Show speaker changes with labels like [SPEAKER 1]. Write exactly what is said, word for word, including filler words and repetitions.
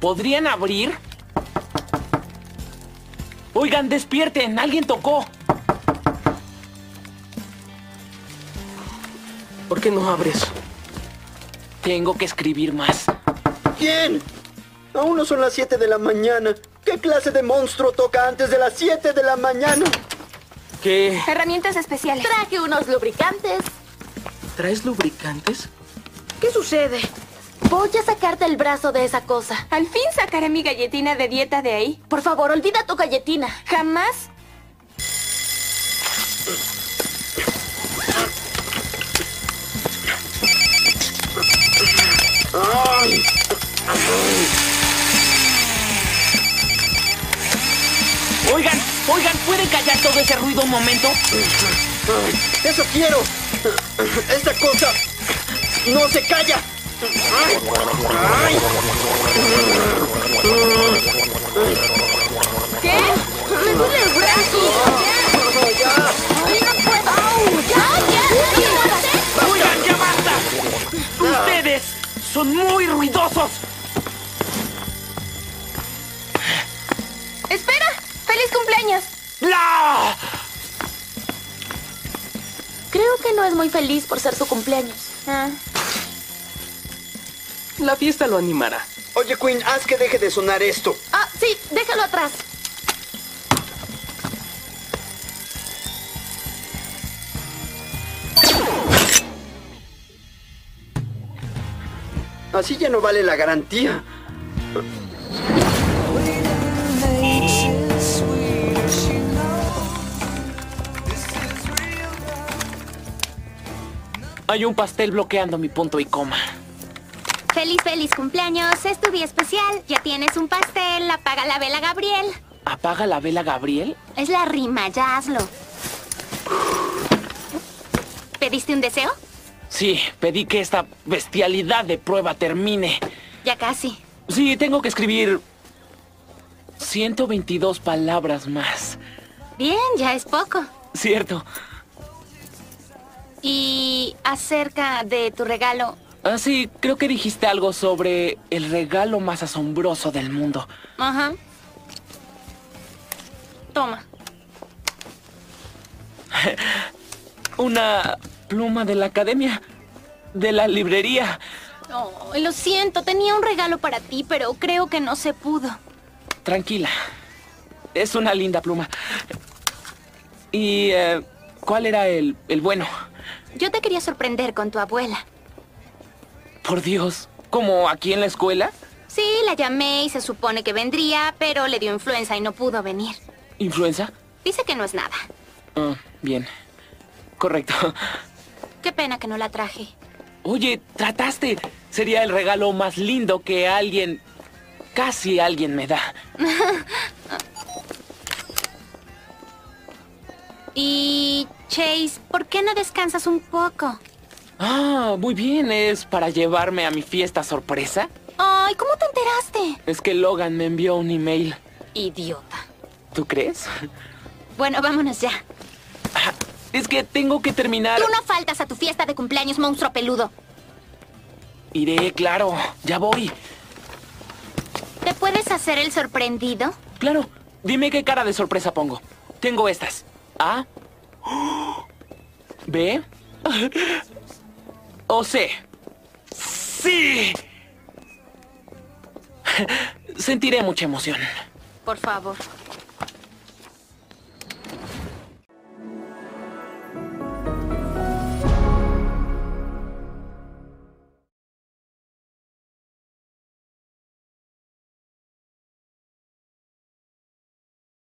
[SPEAKER 1] ¿Podrían abrir? Oigan, despierten. Alguien tocó.
[SPEAKER 2] ¿Por qué no abres?
[SPEAKER 1] Tengo que escribir más.
[SPEAKER 3] ¿Quién? Aún no son las siete de la mañana. ¿Qué clase de monstruo toca antes de las siete de la mañana?
[SPEAKER 1] ¿Qué?
[SPEAKER 4] Herramientas especiales.
[SPEAKER 5] Traje unos lubricantes.
[SPEAKER 2] ¿Traes lubricantes?
[SPEAKER 5] ¿Qué sucede? Voy a sacarte el brazo de esa cosa.
[SPEAKER 4] Al fin sacaré mi galletina de dieta de ahí.
[SPEAKER 5] Por favor, olvida tu galletina.
[SPEAKER 4] Jamás.
[SPEAKER 3] ¡Ay!
[SPEAKER 1] Oigan, oigan, ¿pueden callar todo ese ruido un momento?
[SPEAKER 3] ¡Eso quiero! ¡Esta cosa no se calla! ¡Ay! ¡Ay!
[SPEAKER 5] ¿Qué? ¡Me duele el brazo!
[SPEAKER 3] ¡Ya! ¡Ya!
[SPEAKER 5] ¡Ay, no puedo! ¡Au! ¡Ya! ¡Ya!
[SPEAKER 1] ¡Oigan, ya basta! ¡Ustedes son muy ruidosos!
[SPEAKER 4] ¡Espera! ¡Feliz cumpleaños!
[SPEAKER 1] ¡La!
[SPEAKER 5] Creo que no es muy feliz por ser su cumpleaños.
[SPEAKER 4] Ah.
[SPEAKER 2] La fiesta lo animará.
[SPEAKER 3] Oye, Queen, haz que deje de sonar esto.
[SPEAKER 5] Ah, sí, déjalo atrás.
[SPEAKER 3] Así ya no vale la garantía.
[SPEAKER 1] Hay un pastel bloqueando mi punto y coma.
[SPEAKER 6] Feliz, feliz cumpleaños. Es tu día especial. Ya tienes un pastel. Apaga la vela, Gabriel.
[SPEAKER 1] ¿Apaga la vela, Gabriel?
[SPEAKER 6] Es la rima, ya hazlo. ¿Pediste un deseo?
[SPEAKER 1] Sí, pedí que esta bestialidad de prueba termine.
[SPEAKER 6] Ya casi.
[SPEAKER 1] Sí, tengo que escribir ciento veintidós palabras más.
[SPEAKER 6] Bien, ya es poco.
[SPEAKER 1] Cierto.
[SPEAKER 6] Y acerca de tu regalo.
[SPEAKER 1] Ah, sí, creo que dijiste algo sobre el regalo más asombroso del mundo.
[SPEAKER 6] Ajá. Toma.
[SPEAKER 1] Una pluma de la academia, de la librería.
[SPEAKER 6] Oh, lo siento, tenía un regalo para ti, pero creo que no se pudo.
[SPEAKER 1] Tranquila. Es una linda pluma. ¿Y eh, cuál era el, el bueno?
[SPEAKER 6] Yo te quería sorprender con tu abuela.
[SPEAKER 1] Por Dios, ¿como aquí en la escuela?
[SPEAKER 6] Sí, la llamé y se supone que vendría, pero le dio influenza y no pudo venir.
[SPEAKER 1] ¿Influenza?
[SPEAKER 6] Dice que no es nada.
[SPEAKER 1] Ah, bien. Correcto.
[SPEAKER 6] Qué pena que no la traje.
[SPEAKER 1] Oye, trataste. Sería el regalo más lindo que alguien, casi alguien me da.
[SPEAKER 6] Y, Chase, ¿por qué no descansas un poco?
[SPEAKER 1] Ah, muy bien. ¿Es para llevarme a mi fiesta sorpresa?
[SPEAKER 6] Ay, ¿cómo te enteraste?
[SPEAKER 1] Es que Logan me envió un email.
[SPEAKER 6] Idiota.
[SPEAKER 1] ¿Tú crees?
[SPEAKER 6] Bueno, vámonos ya.
[SPEAKER 1] Ah, es que tengo que terminar.
[SPEAKER 6] Tú no faltas a tu fiesta de cumpleaños, monstruo peludo.
[SPEAKER 1] Iré, claro. Ya voy.
[SPEAKER 6] ¿Te puedes hacer el sorprendido?
[SPEAKER 1] Claro. Dime qué cara de sorpresa pongo. Tengo estas. A. B. O C. ¡Sí! Sentiré mucha emoción.
[SPEAKER 6] Por favor.